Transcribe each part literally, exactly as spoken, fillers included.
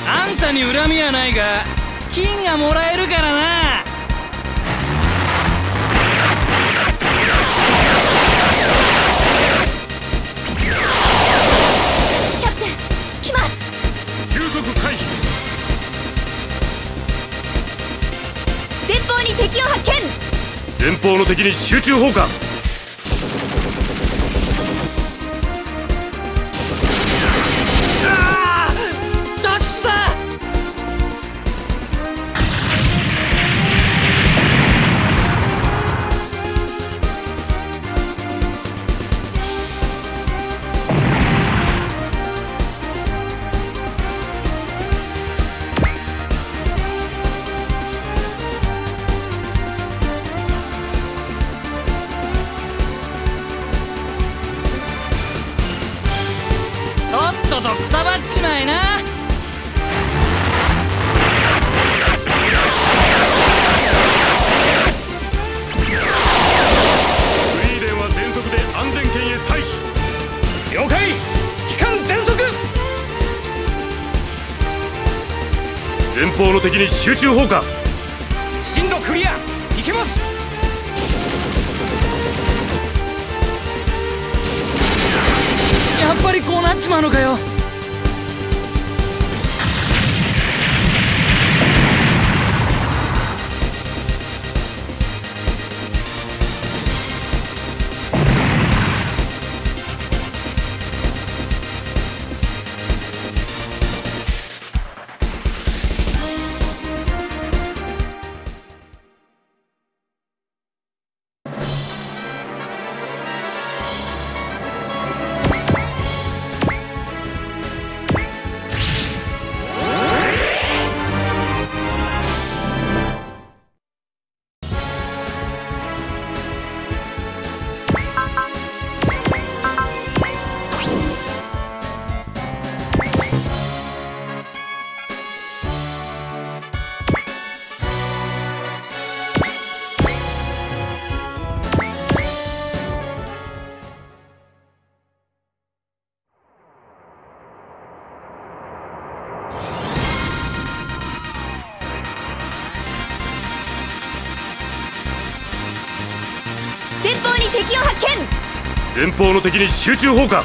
あんたに恨みはないが金がもらえるからな。 キャプテン来ます。 急速回避。 前方に敵を発見。 前方の敵に集中砲火。 とっととくたばっちまいな。 フリーレンは全速で安全圏へ退避。 了解。機関全速。 前方の敵に集中砲火。 進路クリア。行けます。やっぱりこうなっちまうのかよ。 前方に敵を発見。 前方の敵に集中砲火。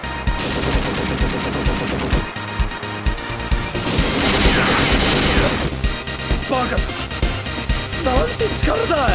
バカだ。なんて力だ。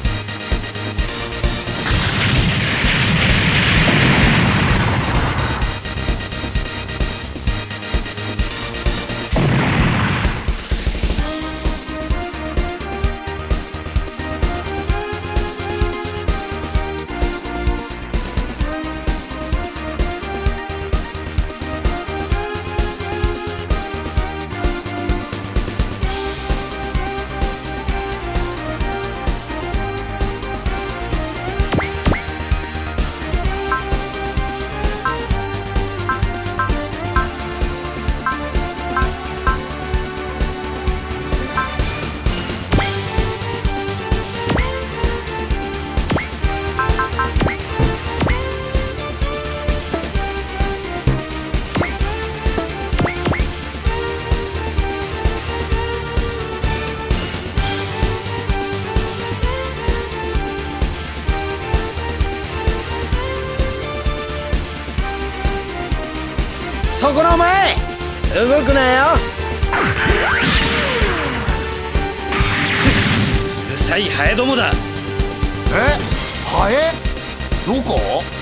そこのお前、動くなよ。うるさいハエどもだ。 え、ハエ？どこ？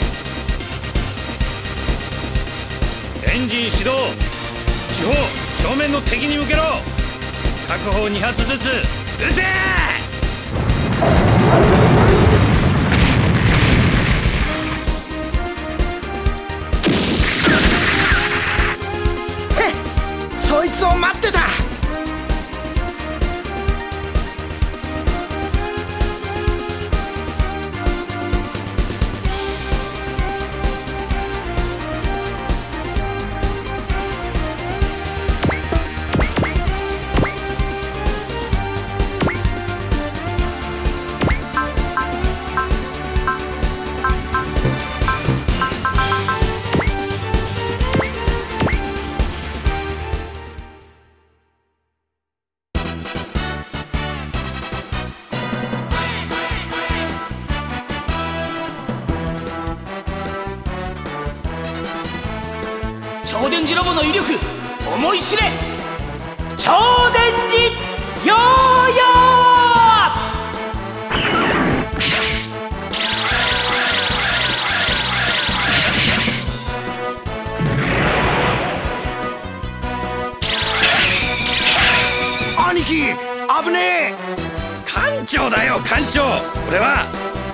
エンジン始動。四方正面の敵に向けろ。各方に発ずつ撃て。 そいつを待ってた。 陽の威力思い知れ。超電磁ヨーヨー。兄貴危ねえ。 艦長だよ艦長。俺は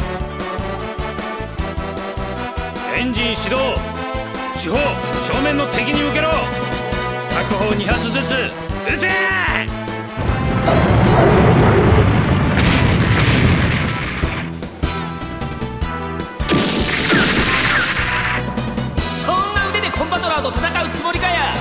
エンジン始動。四方正面の敵に向けろ。各方に発ずつ撃て。 そんな腕でコンバトラーと戦うつもりかや。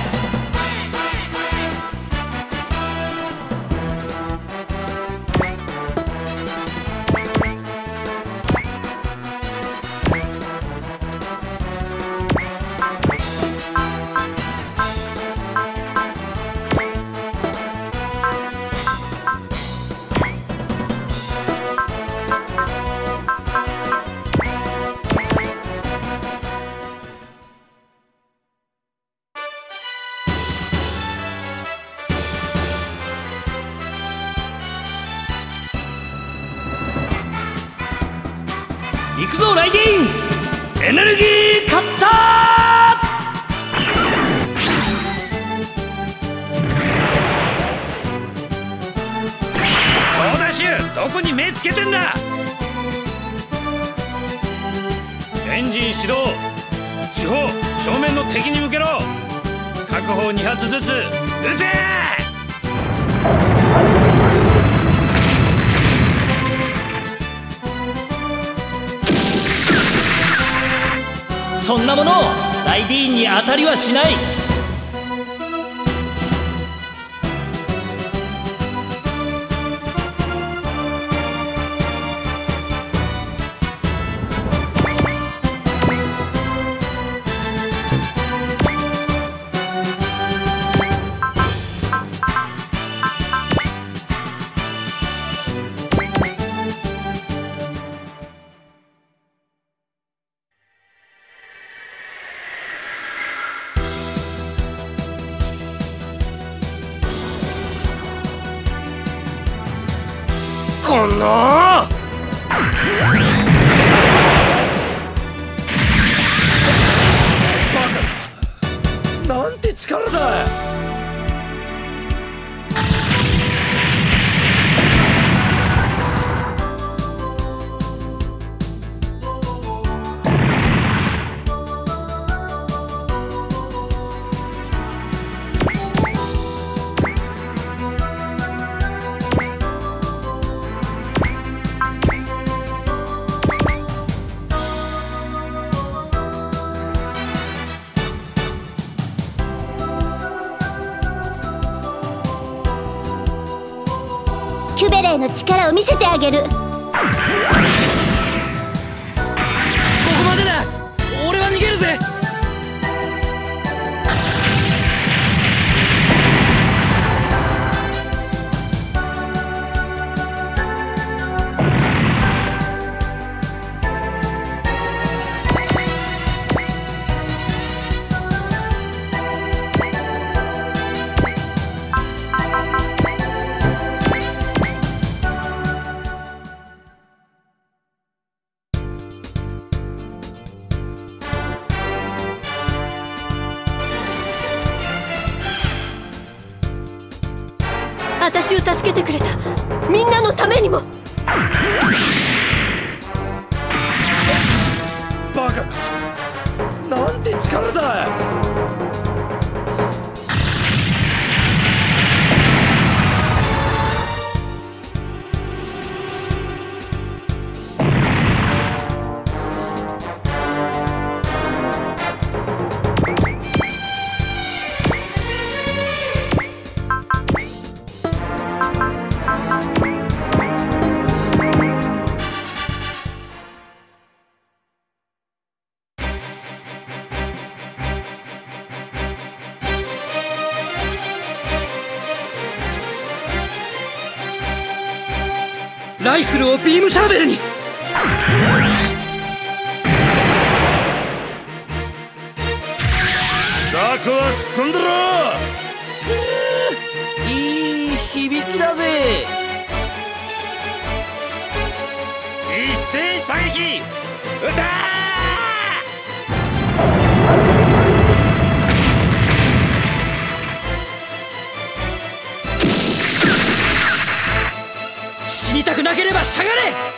行くぞライディンエネルギーカッタソーダシュどこに目つけてんだ。エンジン始動。四方正面の敵に向けろ。各方に発ずつ撃て。 そんなものライディーンに当たりはしない。 このバカだ。なんて力だ。 キュベレーの力を見せてあげる。 ここまでだ。俺は逃げるぜ。 私を助けてくれたみんなのためにも。 バカだ。なんて力だ。ライフルをビームサーベルに。ザ・核はすっ込んだろ。 いい響きだぜ。 一斉射撃撃たー。死にたくなければ下がれ。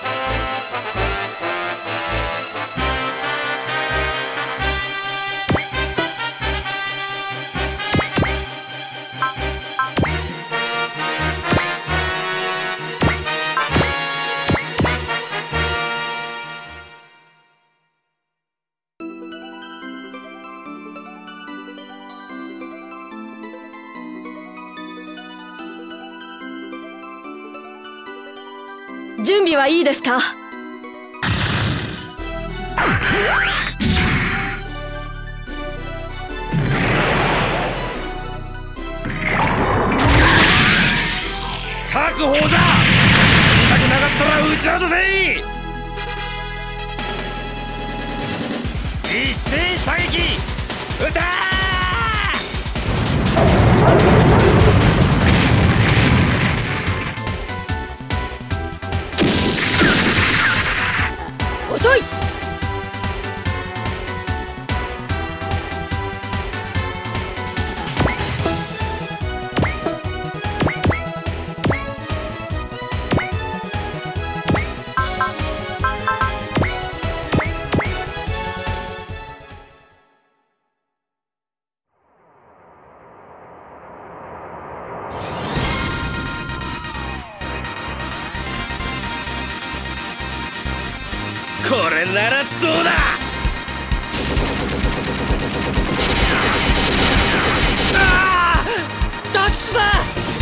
準備はいいですか？ 確保だ。死にたくなかったら撃ち落とせ。一斉射撃撃た遅い。 これならどうだ。 ああ、脱出だ。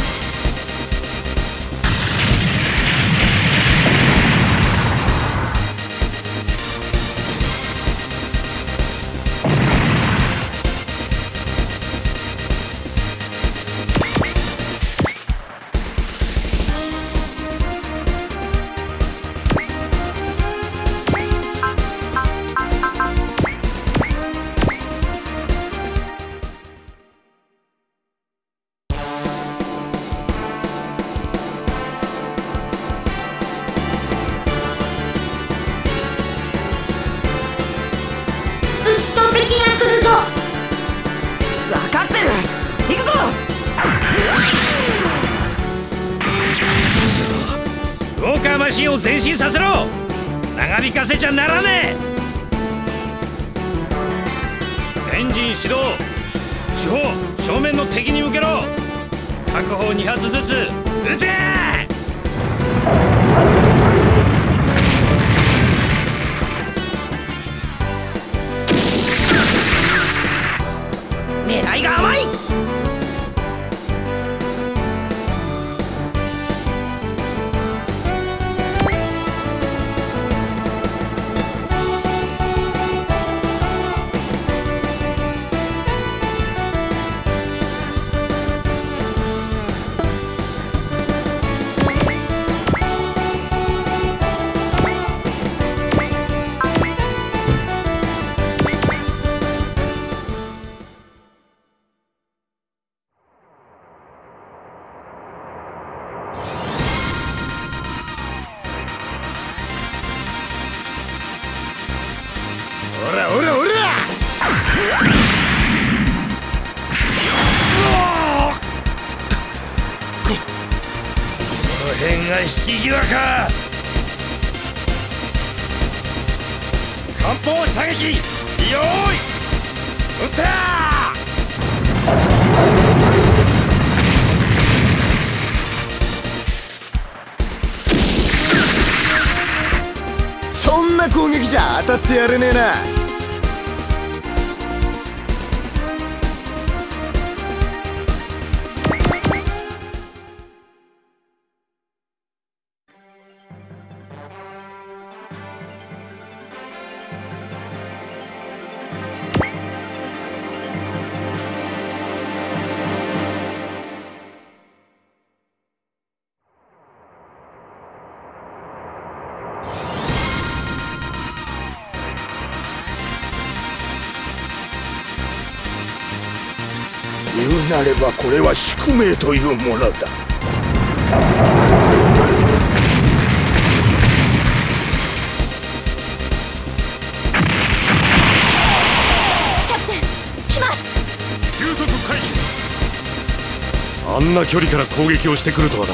分かってる。行くぞ。 ウォーカーマシンを前進させろ。長引かせちゃならねえ。エンジン始動。地方正面の敵に向けろ。各砲に発ずつ撃て。 狙いが甘い。 おらおらおら。 この辺が引き際か。艦砲射撃よーい撃ったー。そんな攻撃じゃ当たってやれねえな。 なればこれは宿命というものだ。 キャプテン来ます。 急速回避。あんな距離から攻撃をしてくるとはな。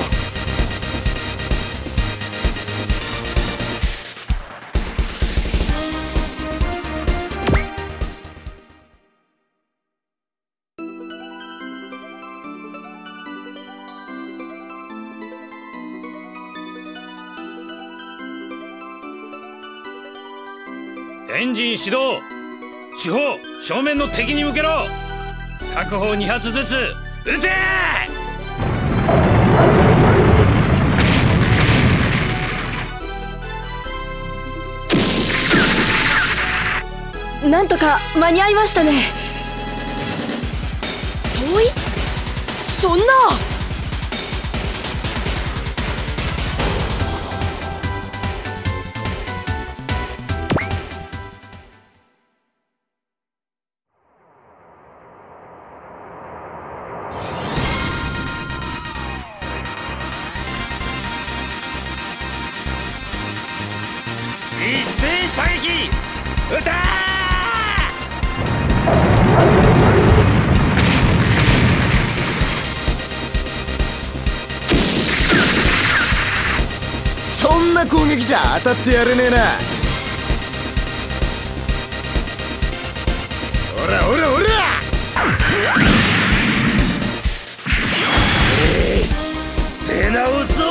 エンジン始動。地方正面の敵に向けろ。各砲に発ずつ撃て。 なんとか間に合いましたね。遠い？そんな。 一斉射撃撃た。 そんな攻撃じゃ当たってやれねえな。おらおらおら、 えー、出直そう。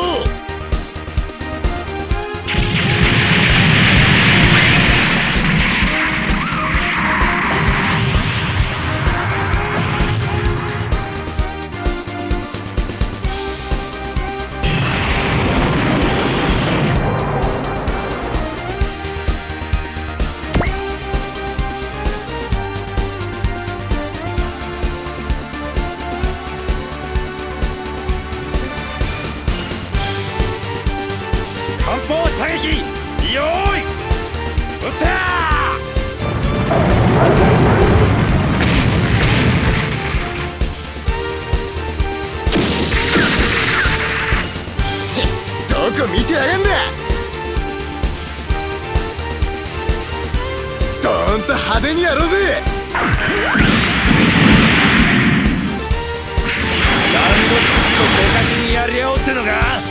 艦砲射撃よーい撃ったどこ見てやがんだ。ドーンと派手にやろうぜ。 ランド式と目かけにやり合おうってのか。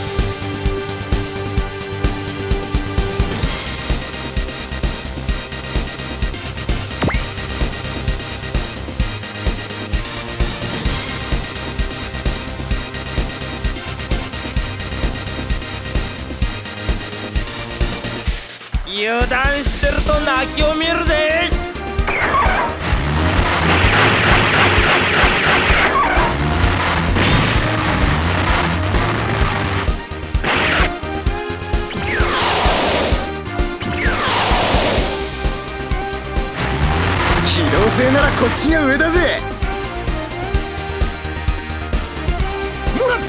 油断してると泣きを見るぜ。 機動性ならこっちが上だぜ。もらった。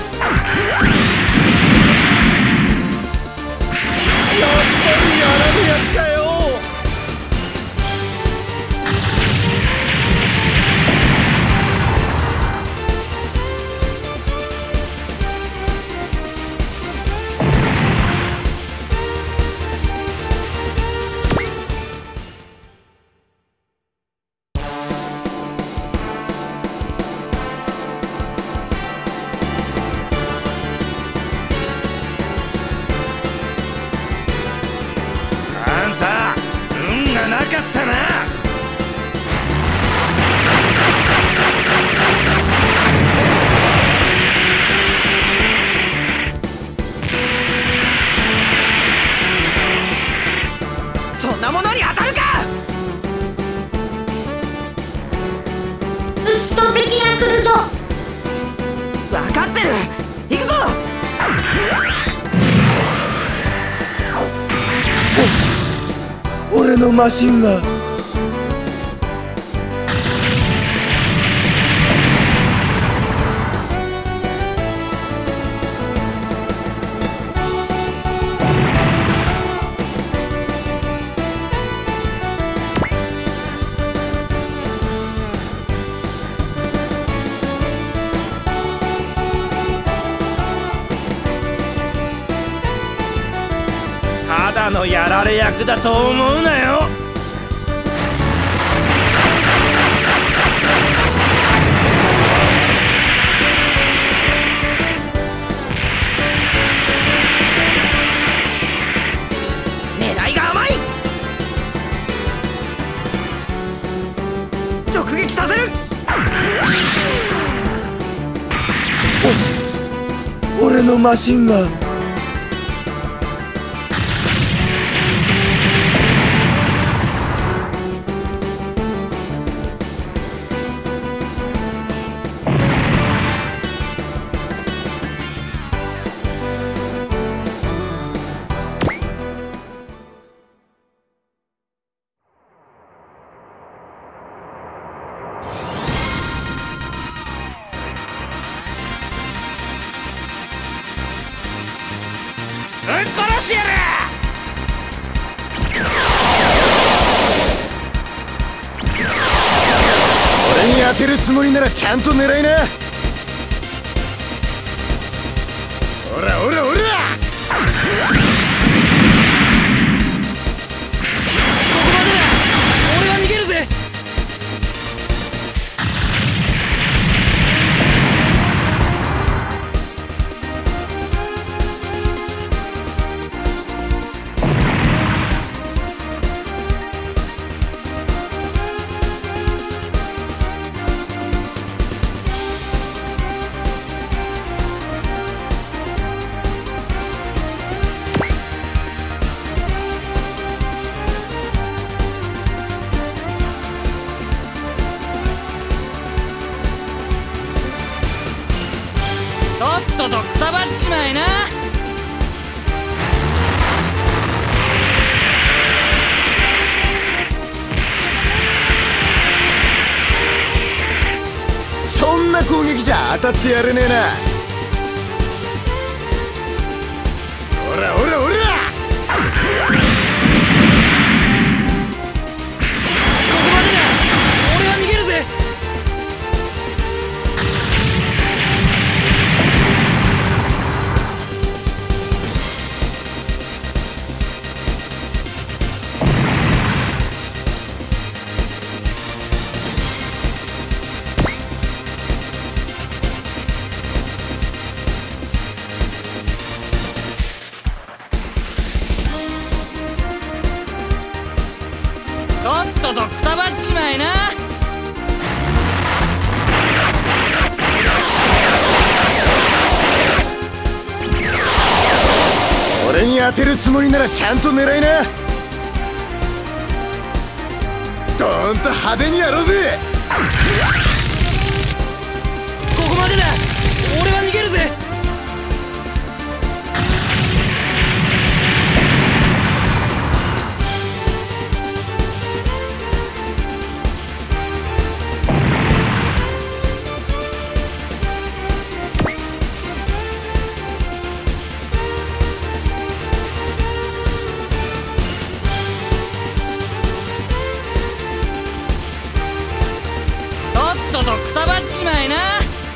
やっぱりやられやったよ。なかったな。 そんなものに当たるか。 牛と敵が来るぞ。 分かってる。行くぞ。 俺のマシンが。 だのやられ役だと思うなよ。狙いが甘い。直撃させる。お俺のマシンガン。殺してやる。 俺に当てるつもりならちゃんと狙いな。おらおらおら、 ここまでだ。俺は逃げるぜ。とっととくたばっちまいな。 そんな攻撃じゃ当たってやれねえな。おらおらおら、 ここまでだ。俺は逃げるぜ。とっととくたばっちまいな。 俺に当てるつもりならちゃんと狙いな。ドーンと派手にやろうぜ。 ここまでだ。俺は逃げるぜ。とっととくたばっちまいな。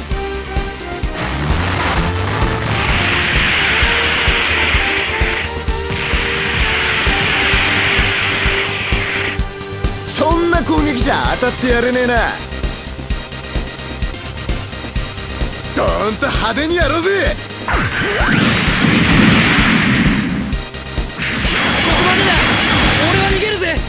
そんな攻撃じゃ当たってやれねえな。ドーンと派手にやろうぜ。 ここまでだ。俺は逃げるぜ。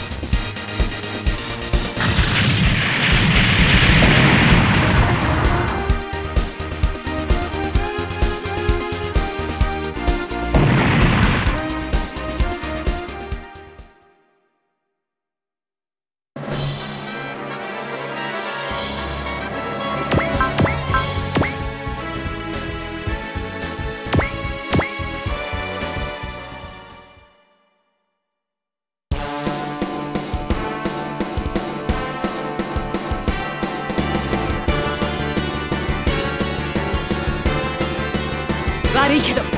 悪いけど。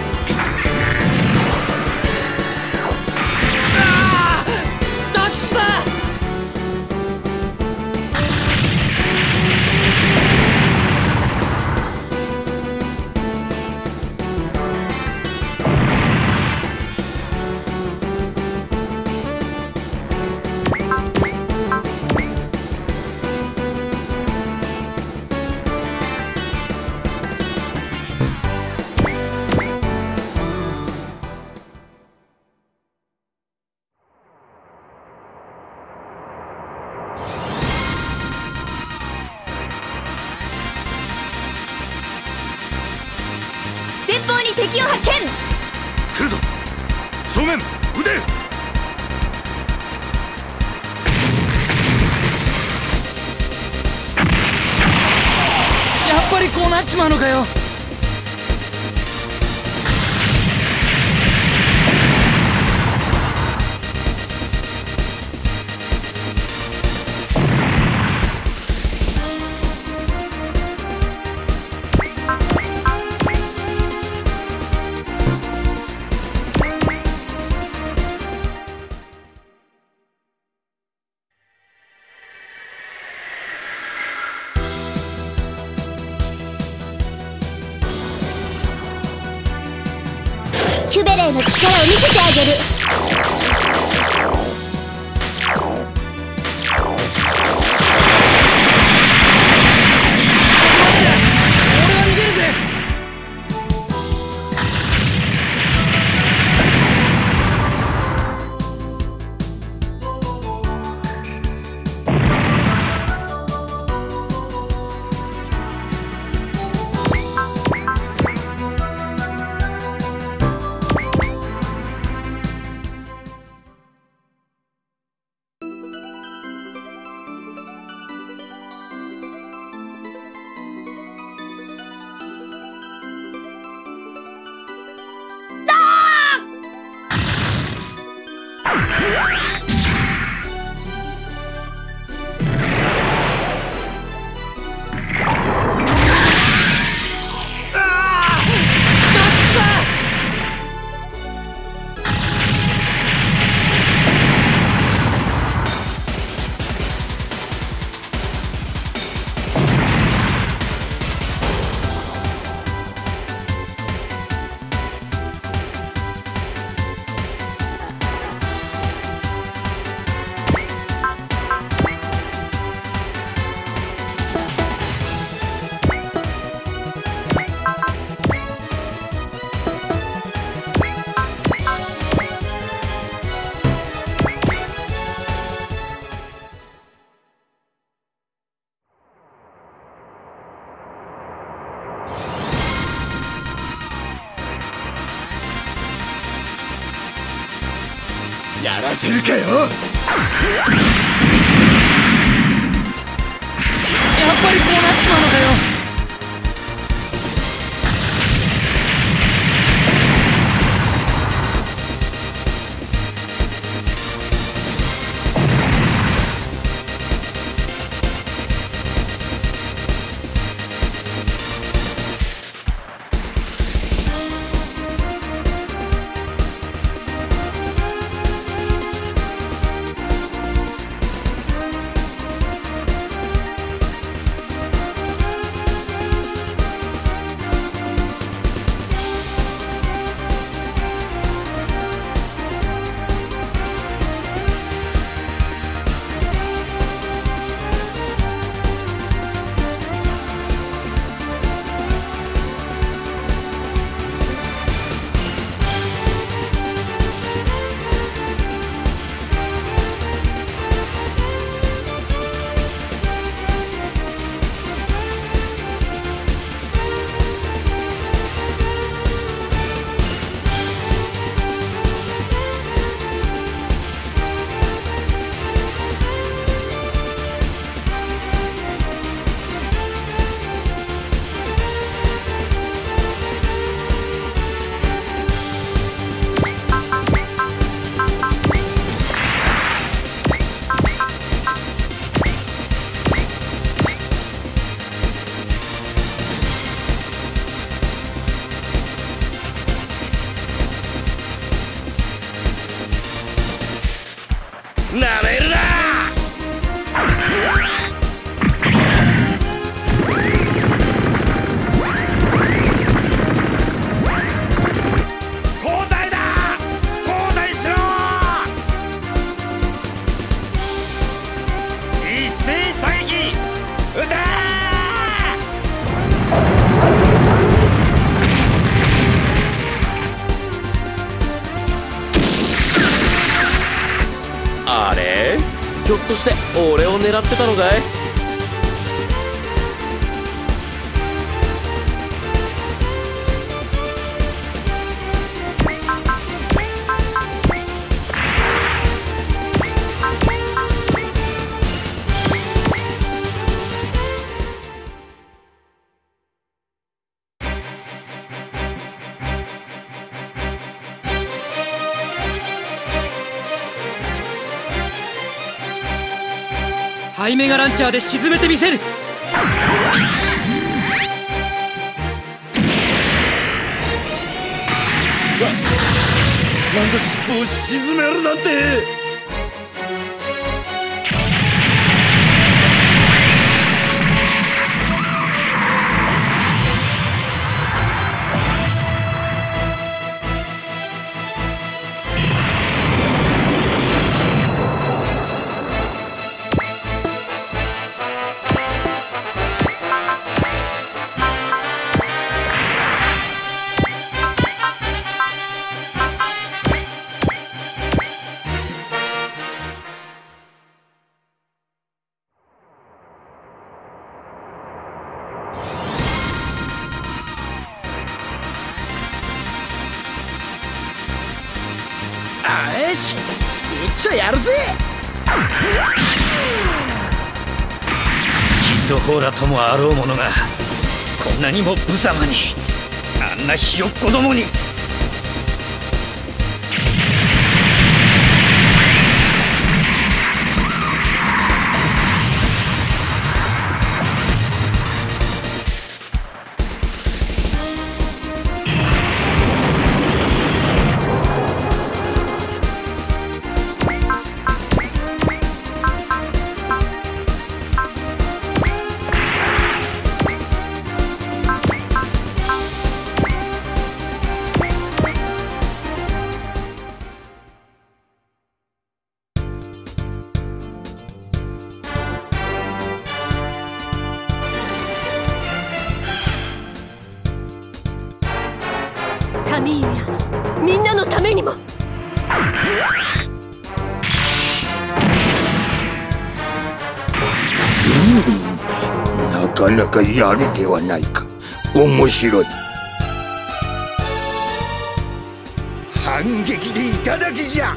ああ、脱出だ。 前方に敵を発見。 来るぞ。正面腕。 やっぱりこうなっちまうのかよ。 キュベレーの力を見せてあげる。 俺は逃げるぜ。 やらせるかよ。 やっぱりこうなっちまうのかよ。 なめるな。交代だ。交代しろ。一斉射撃撃て。 あれ？ひょっとして俺を狙ってたのかい？ ハイメガランチャーで沈めてみせる。 なんだ尻尾を沈めるなんて。 よし、一丁やるぜ。 きっとホーラともあろうものがこんなにも無様に、あんなひよっこどもに。 カミーユやみんなのためにも。 なかなかやるではないか。面白い。反撃でいただきじゃ。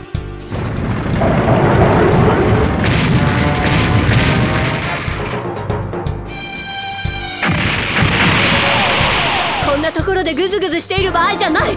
こんなところでグズグズしている場合じゃない。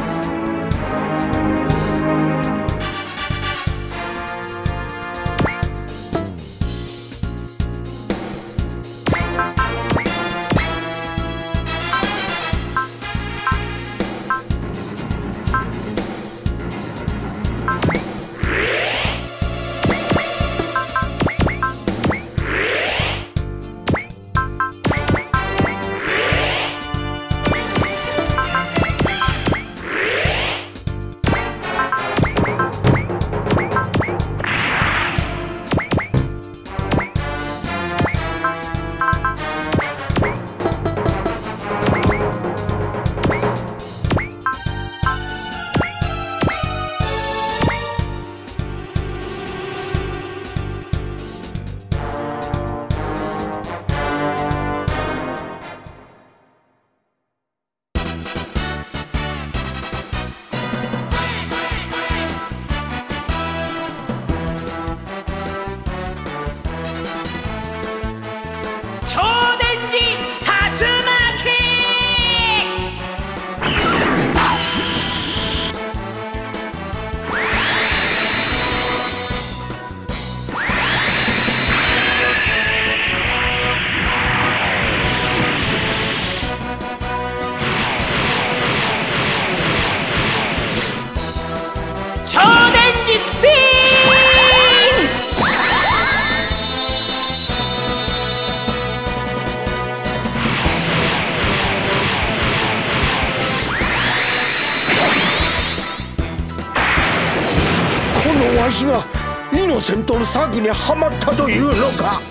わしがイノセントの詐欺にはまったというのか。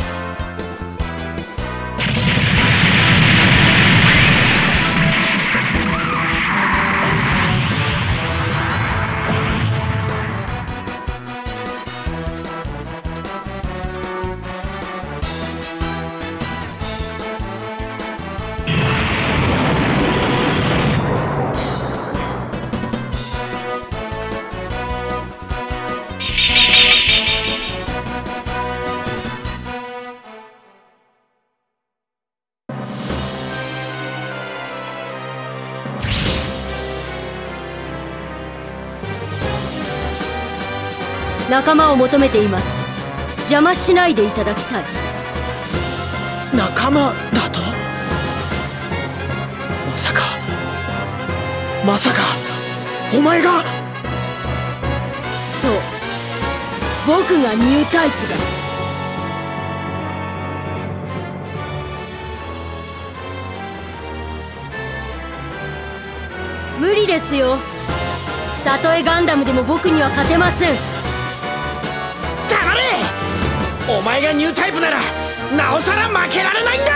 仲間を求めています。 邪魔しないでいただきたい。 仲間だと？まさかまさかお前が？ そう、僕がニュータイプだ。無理ですよ。たとえガンダムでも僕には勝てません。 黙れ！お前がニュータイプならなおさら負けられないんだ。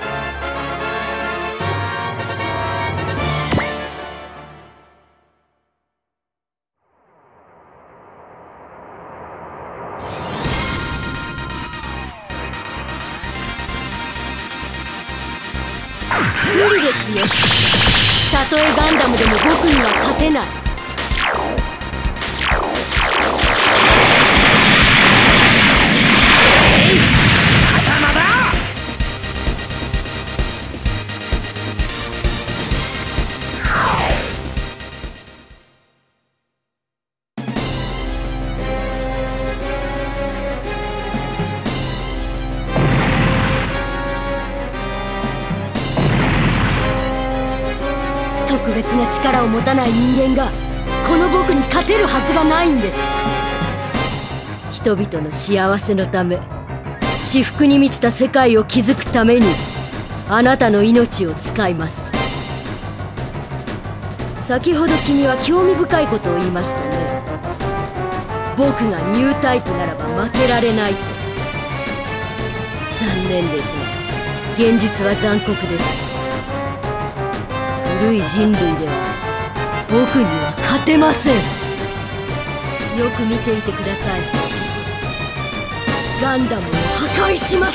無理ですよ。たとえガンダムでも僕には勝てない。 頭だ！ 特別な力を持たない人間がこの僕に勝てるはずがないんです。人々の幸せのため、至福に満ちた世界を築くためにあなたの命を使います。先ほど君は興味深いことを言いましたね。僕がニュータイプならば負けられないと。残念ですが現実は残酷です。古い人類では僕には勝てません。よく見ていてください。ガンダムを破壊します。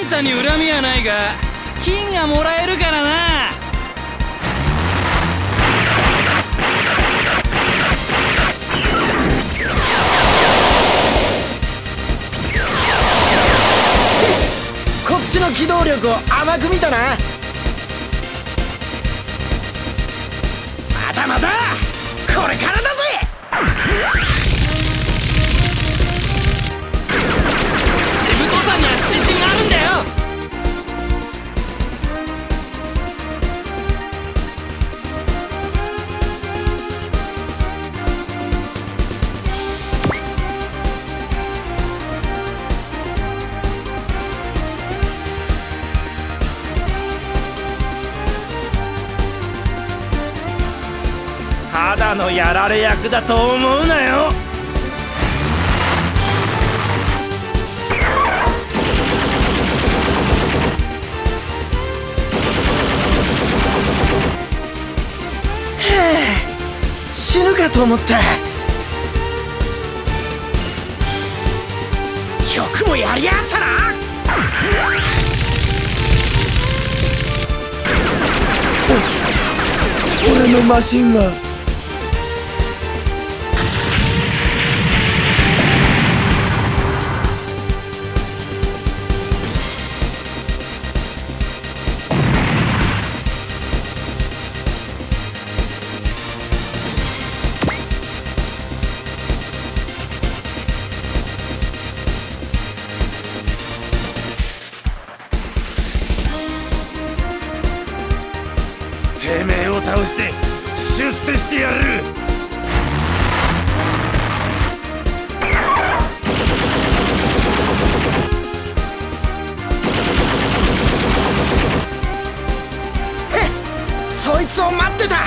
たに恨みはないが金がもらえるからな。 こっちの機動力を甘く見たな。まだまだこれからだぜ。 しぶとさには自信あるんだよ。ただのやられ役だと思うなよ。 死ぬかと思った。よくもやりやがったな。 俺のマシンがてめえを倒して出世してやる。 そいつを待ってた。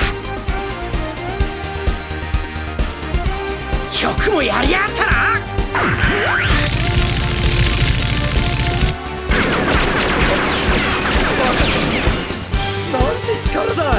よくもやりやがったな。 なんて力だ。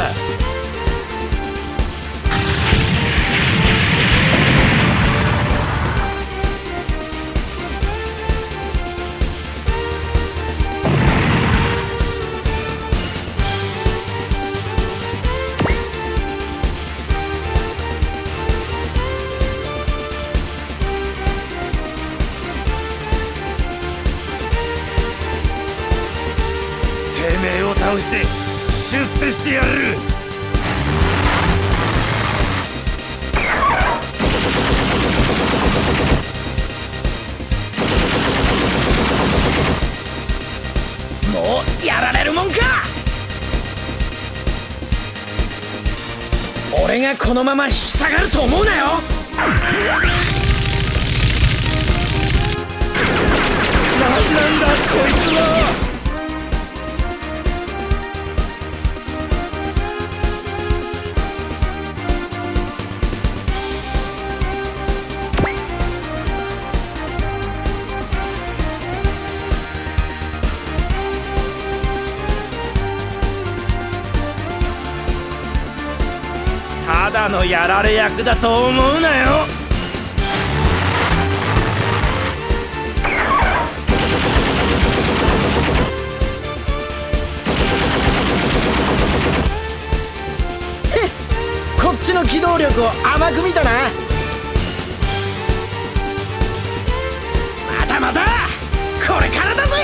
てめえを倒して出世してやる。 もうやられるもんか。俺がこのまま引き下がると思うなよ。 なんなんだこいつは。ただのやられ役だと思うなよ。 こっちの機動力を甘く見たな。まだまだこれからだぜ。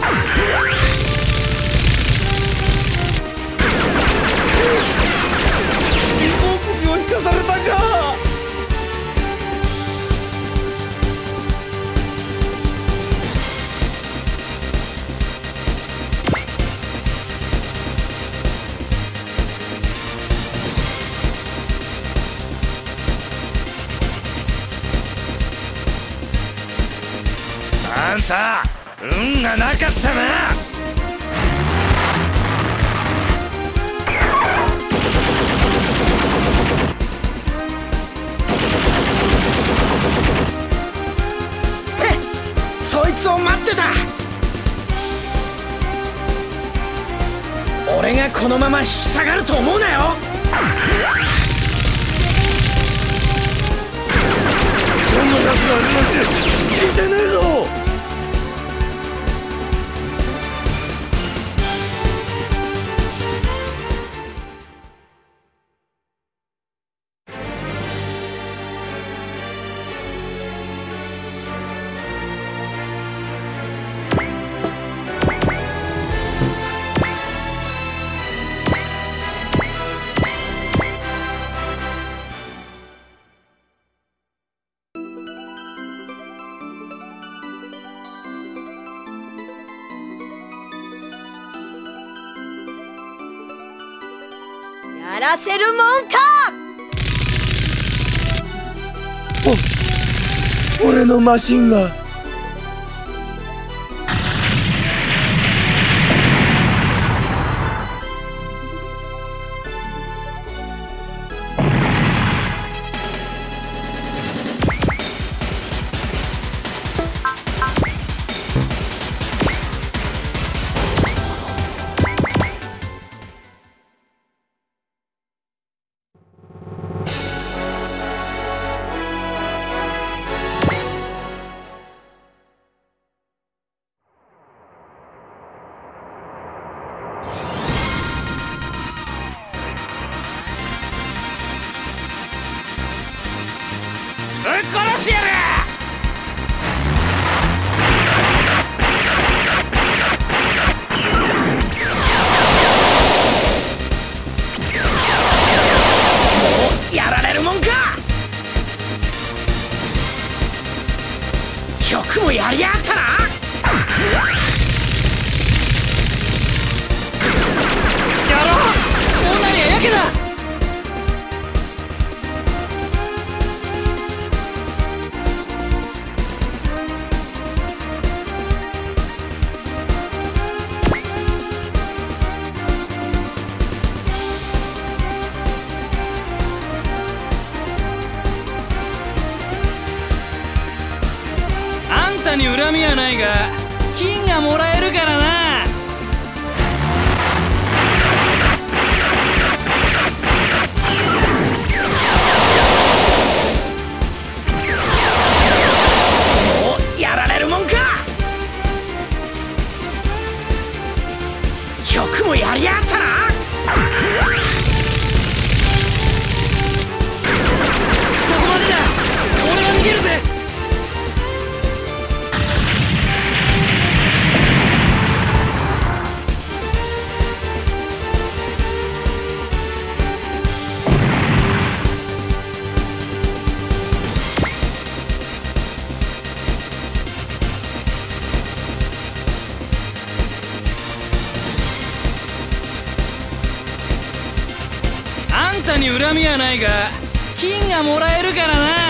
口を引かされたか。あんた運がなかったな。 そいつを待ってた。俺がこのまま引き下がると思うなよ。 こんな奴がいるなんて聞いてねえぞ。 らせるもんか。 お俺のマシンガン。 殺してやる。 やられるもんか。よくもやりやがったな。 やろう。こうなりゃやけだ。あんたに恨みはないが金がもらえるからな。 やられるもんか。よくもやりやがったな。 ここまでだ。俺は逃げるぜ。あんたに恨みはないが金がもらえるからな。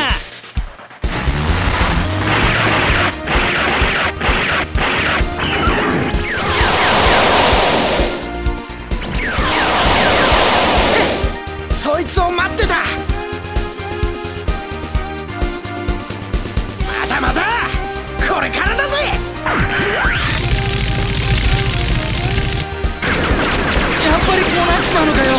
そいつを待ってた。まだまだこれからだぜ。 やっぱりこうなっちまうのかよ。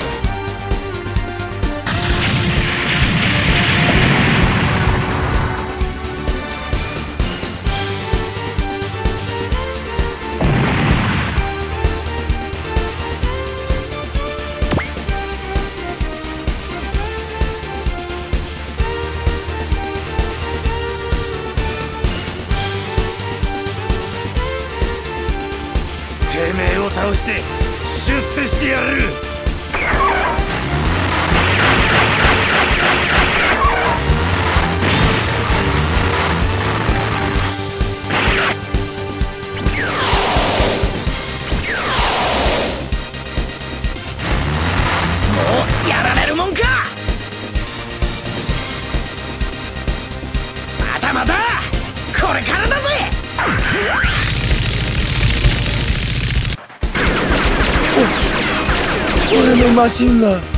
てめえを倒して出世してやる。 やられるもんか。まだまだこれからだぜ。 俺のマシンガン。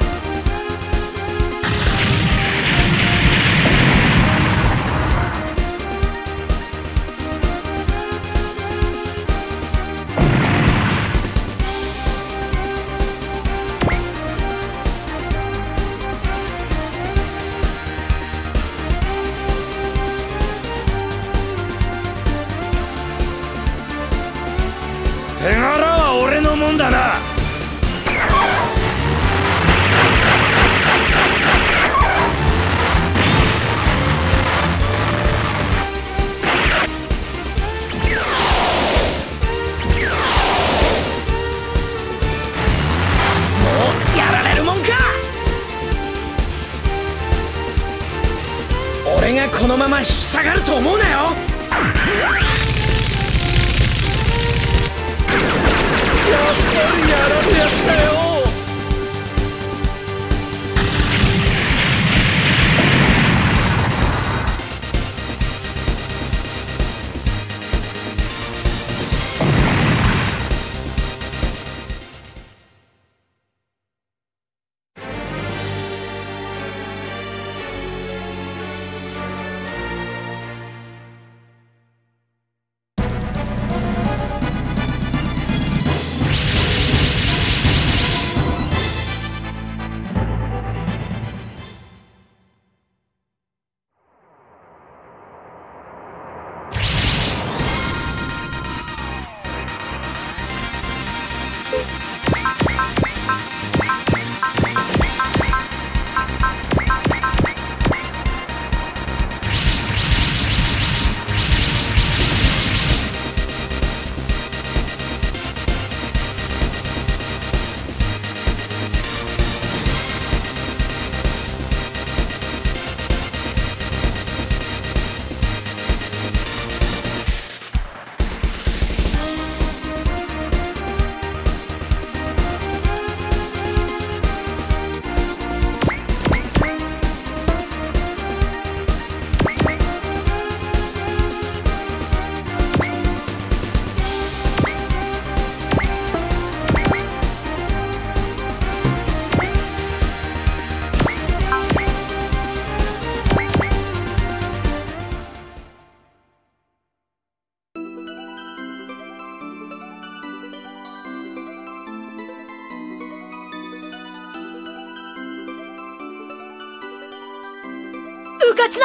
手柄は俺のもんだな。 やられるもんか。俺がこのまま引き下がると思うなよ。 やっぱりやられやったよ。 復活だ。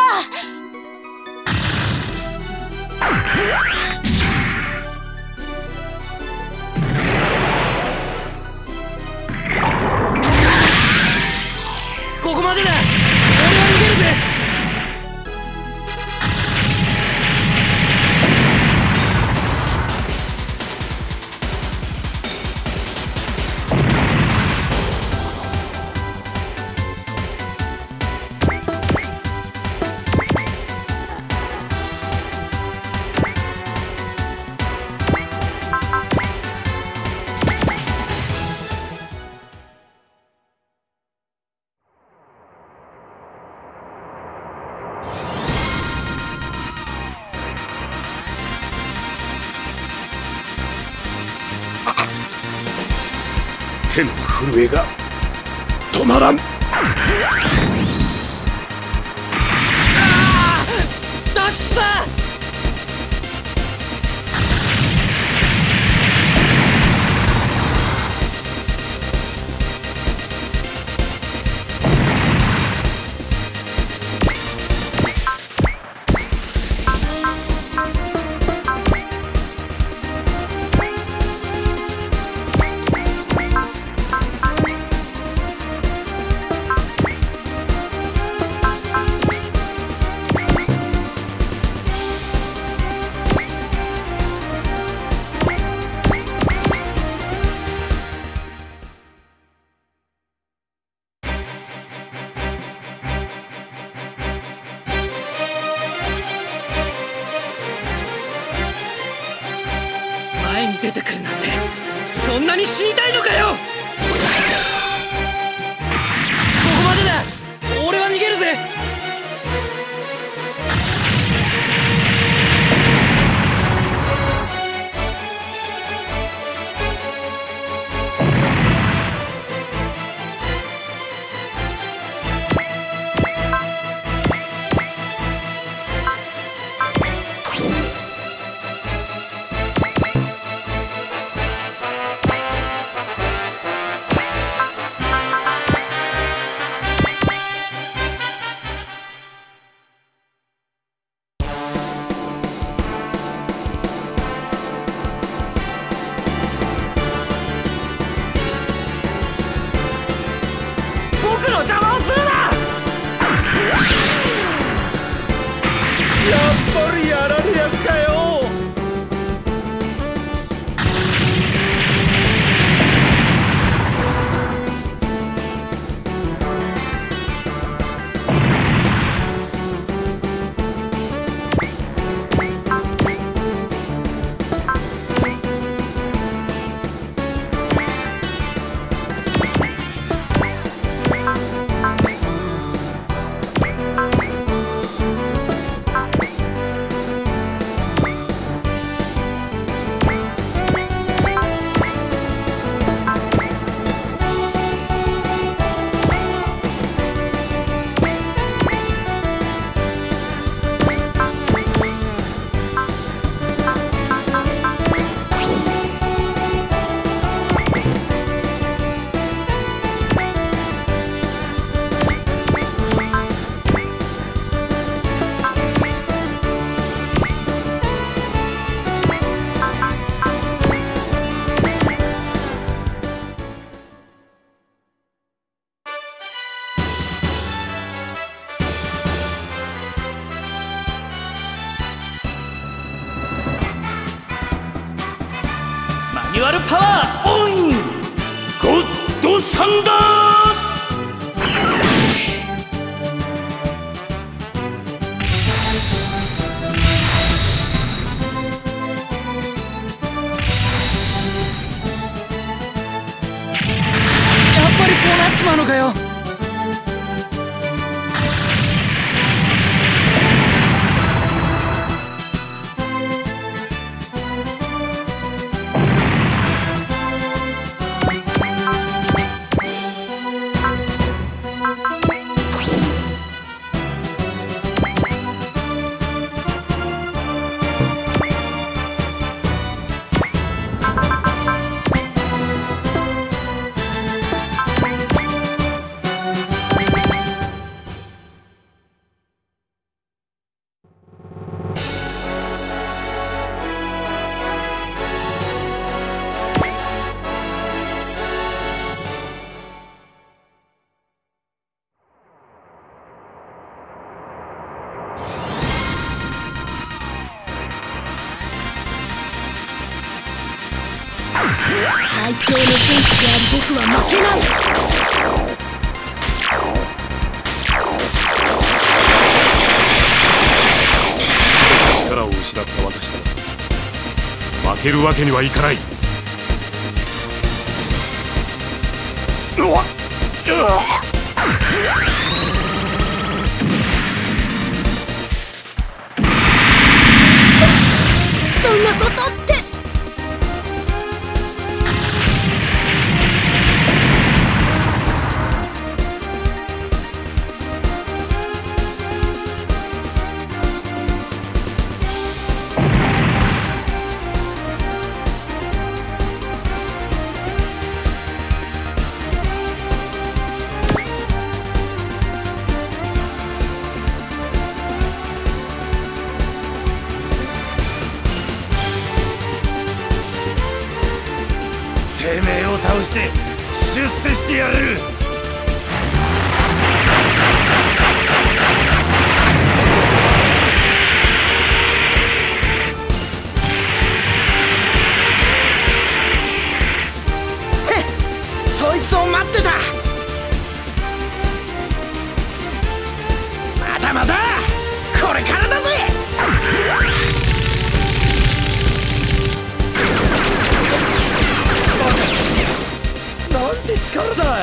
ここまでだ。俺は逃げるぜ。 手の震えが止まらん。 脱出だ。前に出てくるなんて、そんなに死にたいのかよ。ここまでだ。俺は逃げるぜ。僕の邪魔をするな。 やっぱりやられやっかよ。 マニュアルパワーオン。 ゴッドサンダやっぱりこうなっちまうのかよ。 最強の戦士である僕は負けない。 力を失った私だが負けるわけにはいかない。うわっそんなことって。 てめえを倒して出世してやる。 そいつを待ってた。まだまだこれからだぜ。 なんて力だ。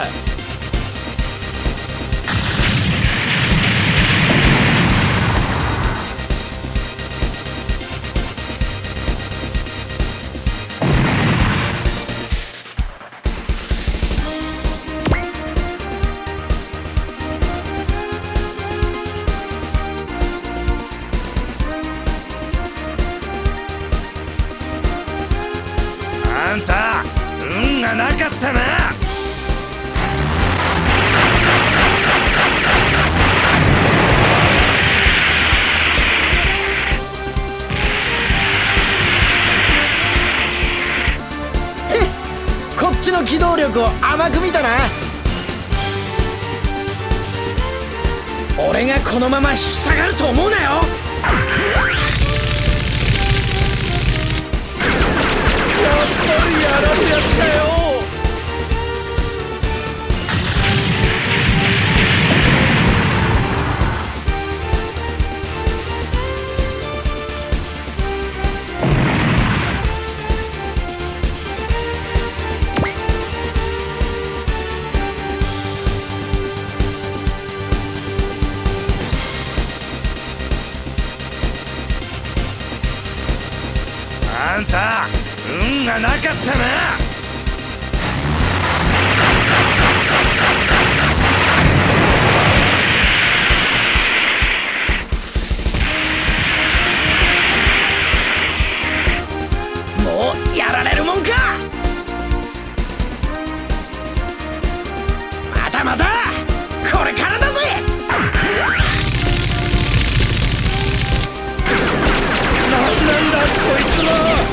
あんた運がなかったな。 こっちの機動力を甘く見たな。俺がこのまま引き下がると思うなよ。やっぱりやられやったよ。 あんた運がなかったな。 もうやられるもんか。まだまだこれからだぜ。なんなんだこいつは。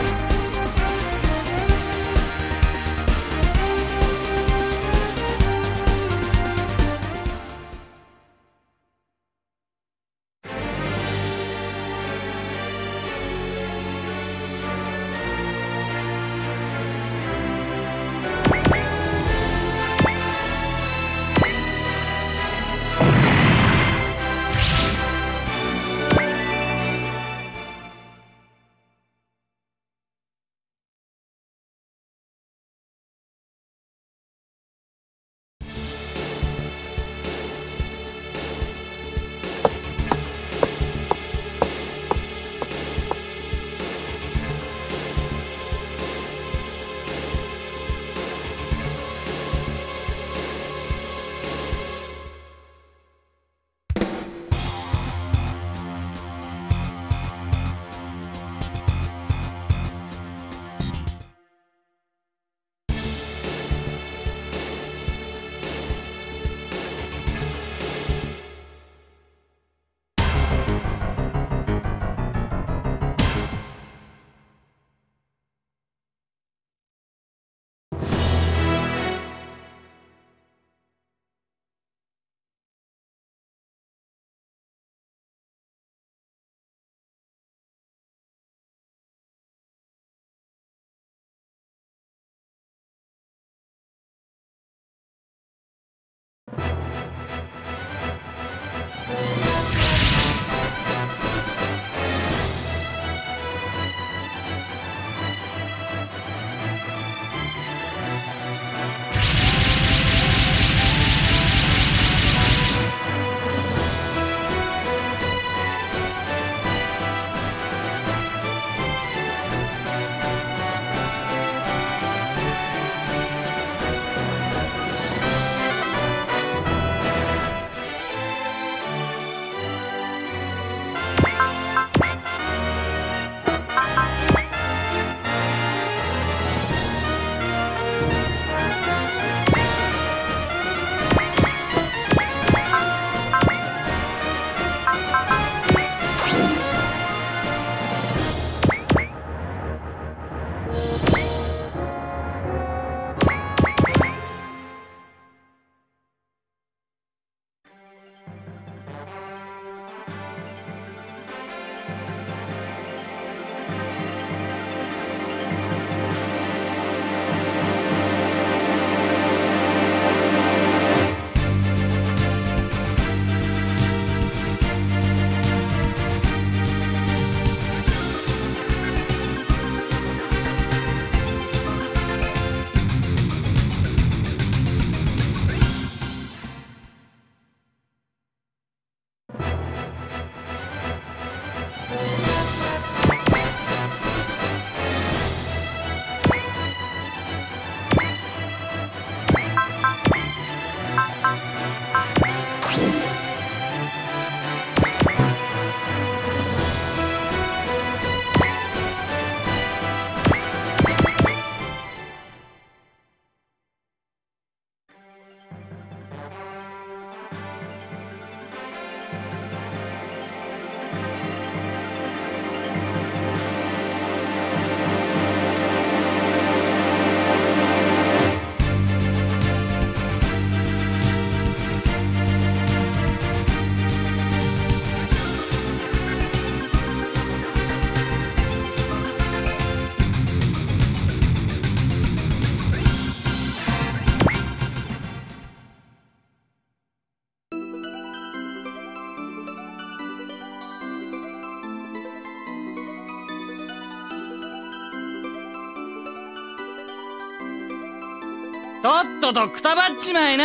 とっととくたばっちまいな。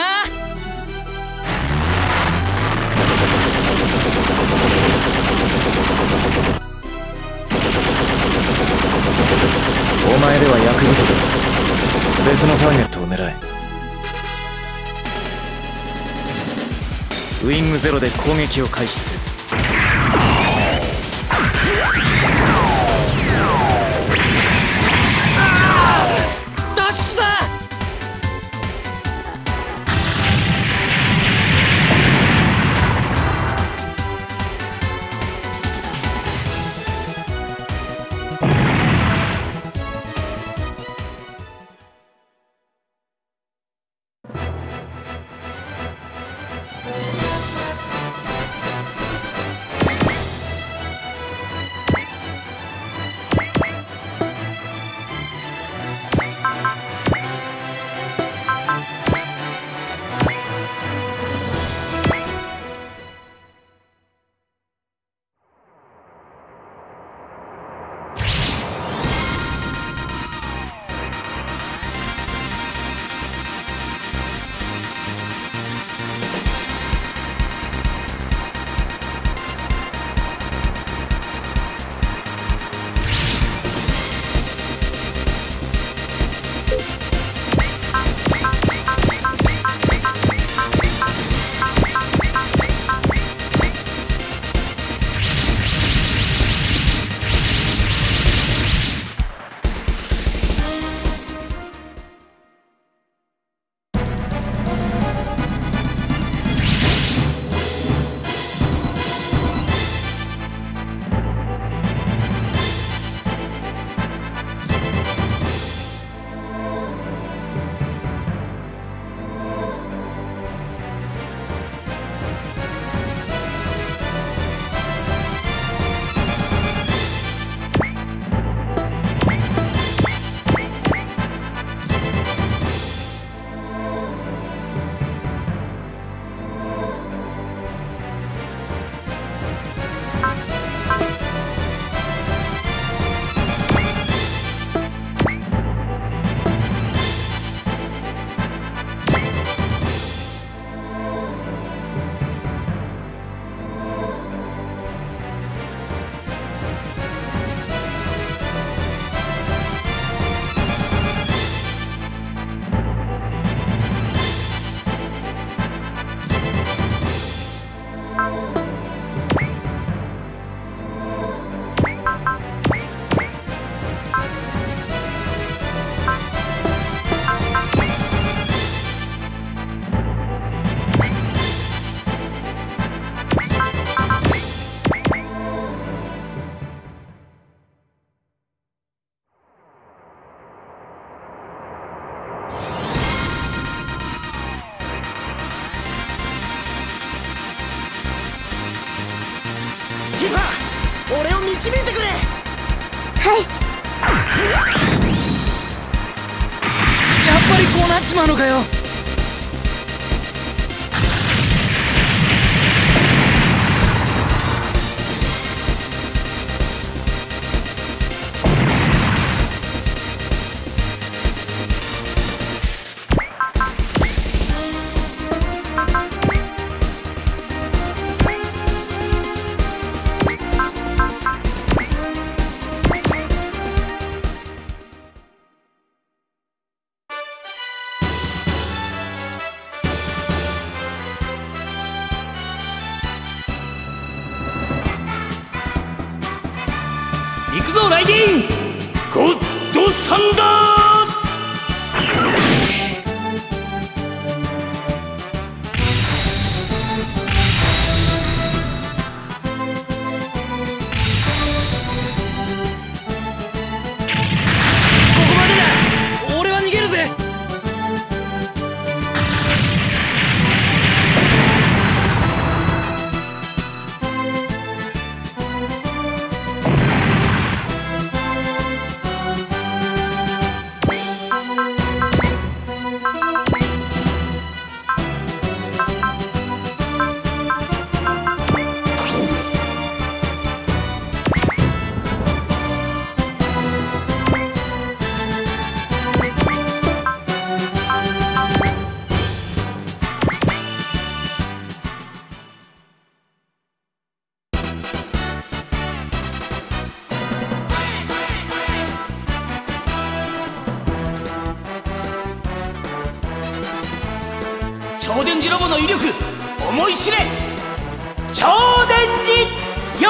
お前では役不足だ。別のターゲットを狙え。ウィングゼロで攻撃を開始する。 脱出だ。 ティファ、俺を導いてくれ。 はい。 やっぱりこうなっちまうのかよ。 超電磁ロボの威力思い知れ。超電磁ヨーヨ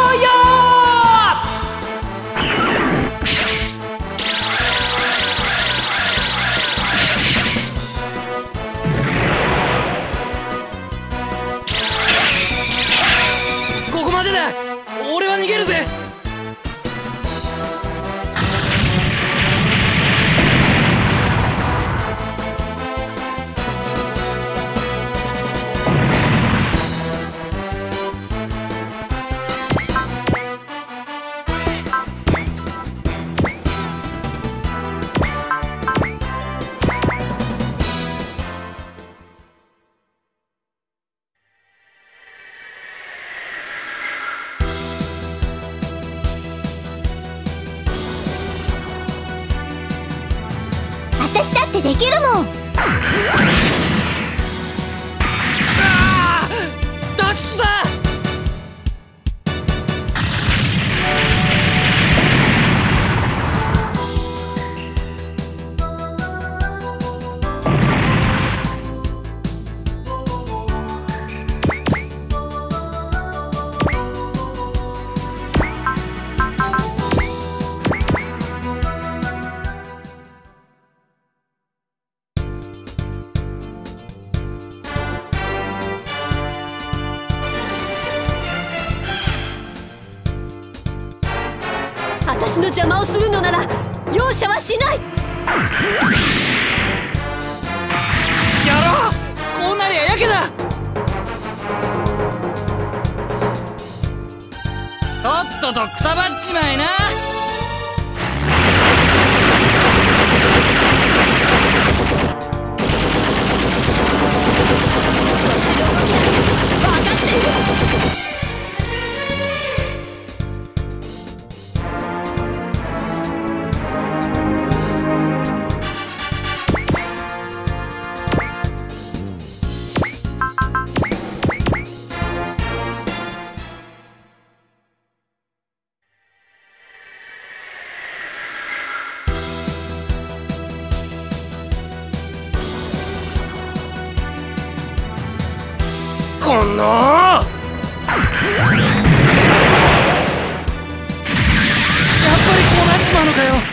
ー。ここまでだ。俺は逃げるぜ。 私だってできるもん。 あー脱出だ。 私の邪魔をするのなら容赦はしない。 やろう。こうなりゃやけだ。とっととくたばっちまいな。 そっちの動きなんて分かっている。 このやっぱりこうなっちまうのかよ。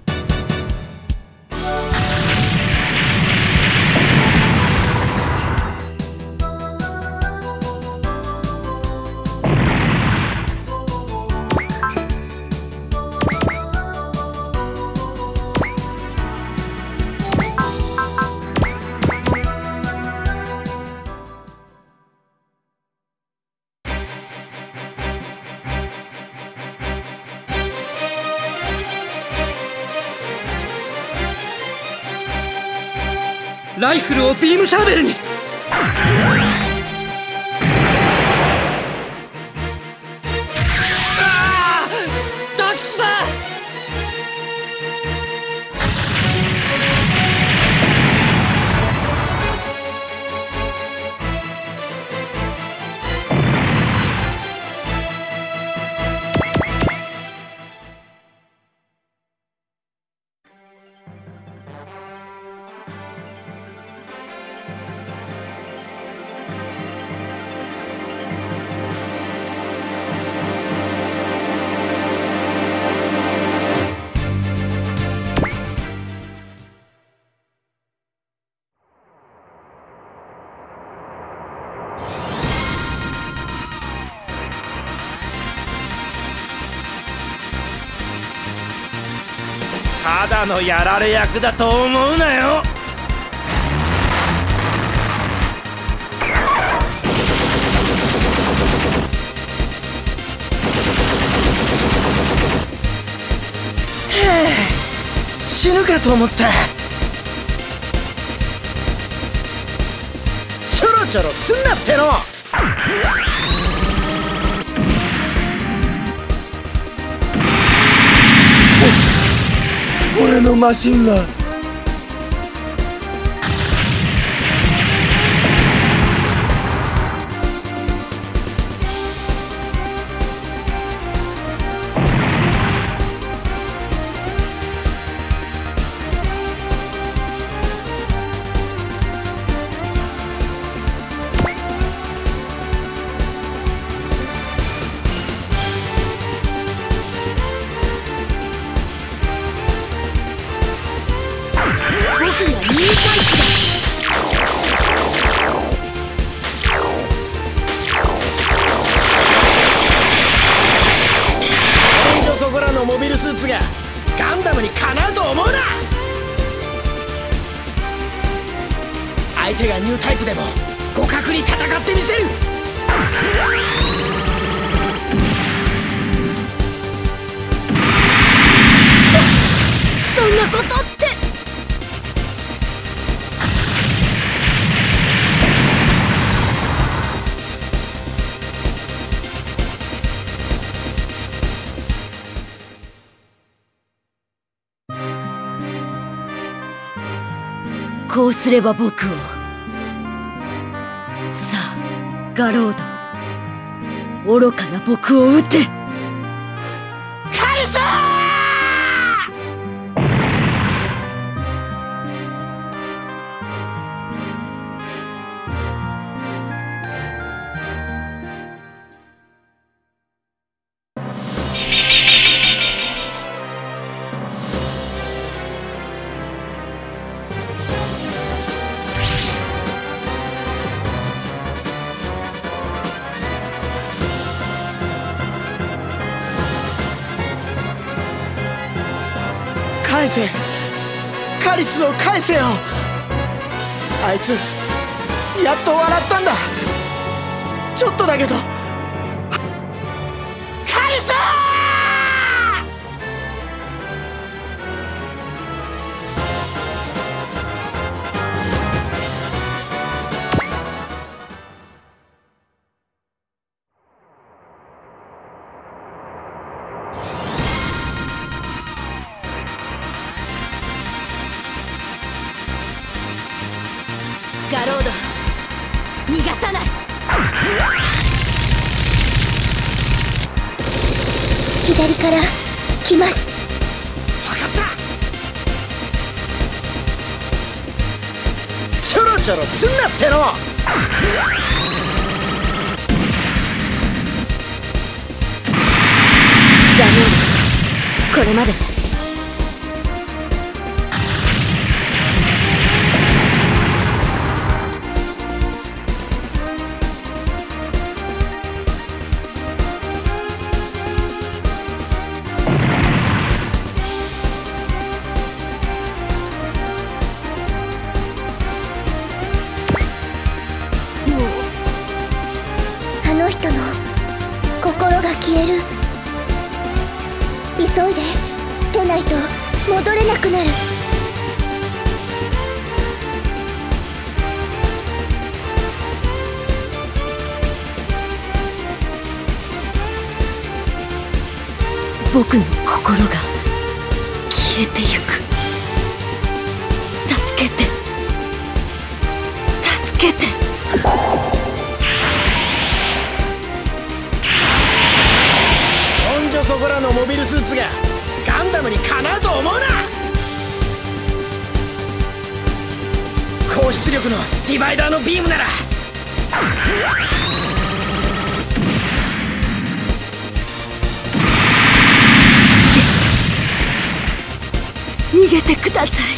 ライフルをビームサーベルに。ああ脱出だ。ただのやられ役だと思うなよ。死ぬかと思った。ちょろちょろすんなっての。 俺のマシンガン。 ニュータイプだ。 そんじょそこらのモビルスーツがガンダムにかなうと思うな。相手がニュータイプでも互角に戦ってみせる。 そそんなことって。こうすれば僕を。さあガロード、愚かな僕を撃て。 カルサー！返せ、カリスを返せよ。あいつやっと笑ったんだ。ちょっとだけど。カリスガロード、逃がさない。 左から来ます。 分かった。ちょろちょろすんなっての。 残念だけどこれまで。 あの人の心が消える。急いで出ないと戻れなくなる。 僕の心が消えてゆく。助けて、助けて。 そんじょそこらのモビルスーツがガンダムにかなうと思うな。高出力のディバイダーのビームなら。 逃げてください。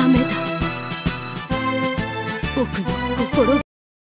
ダメだ。僕の心。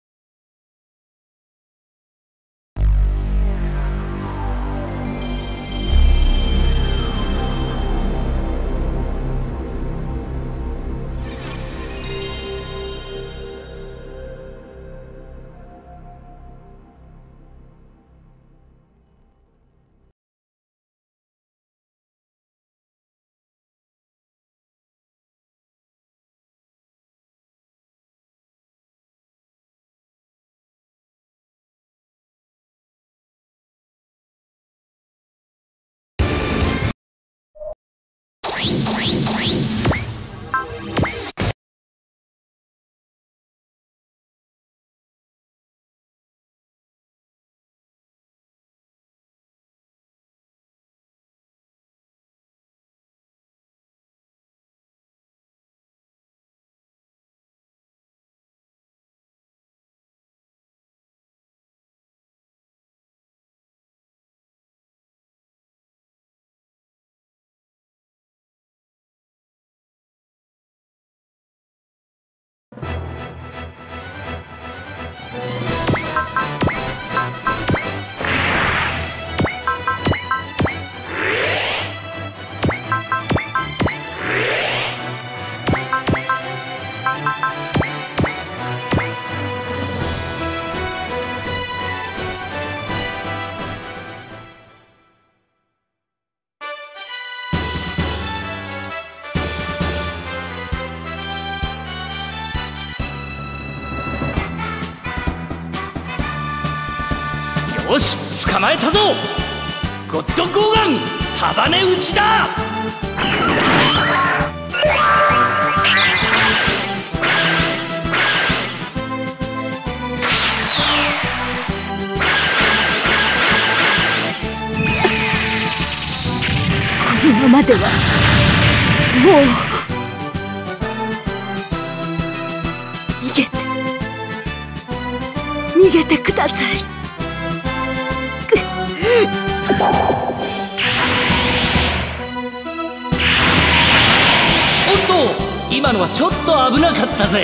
よし、捕まえたぞ。ゴッドゴーガン束ね打ちだ。 このままではもう逃げて逃げてください。 おっと、今のはちょっと危なかったぜ。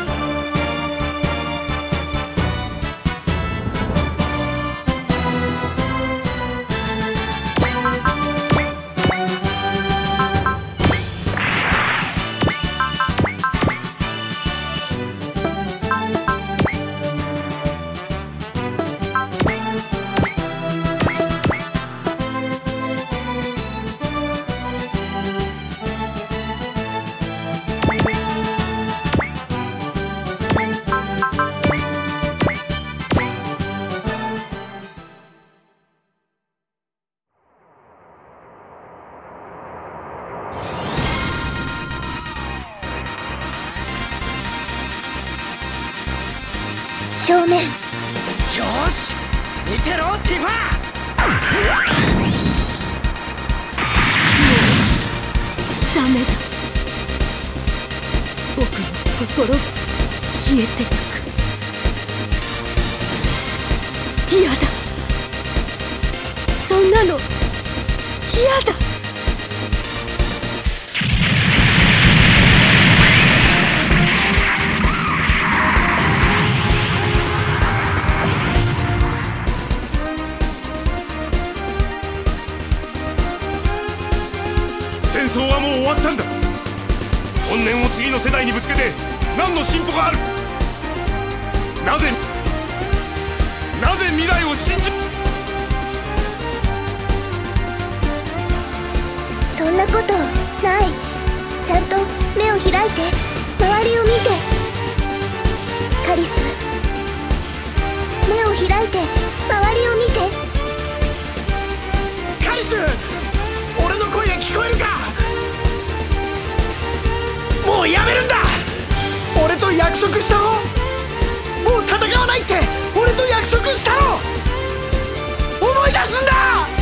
正面。 よし、見てろティファ。 ダメだ。僕の心が消えていく。嫌だ。そんなの嫌だ。 戦争はもう終わったんだ。怨念を次の世代にぶつけて何の進歩がある。なぜなぜ未来を信じ。 そんなことない。ちゃんと目を開いて周りを見て。カリス、目を開いて周りを見て。 カリス、俺の声が聞こえるか。もうやめるんだ。俺と約束したろ。もう戦わないって俺と約束したろ。思い出すんだ。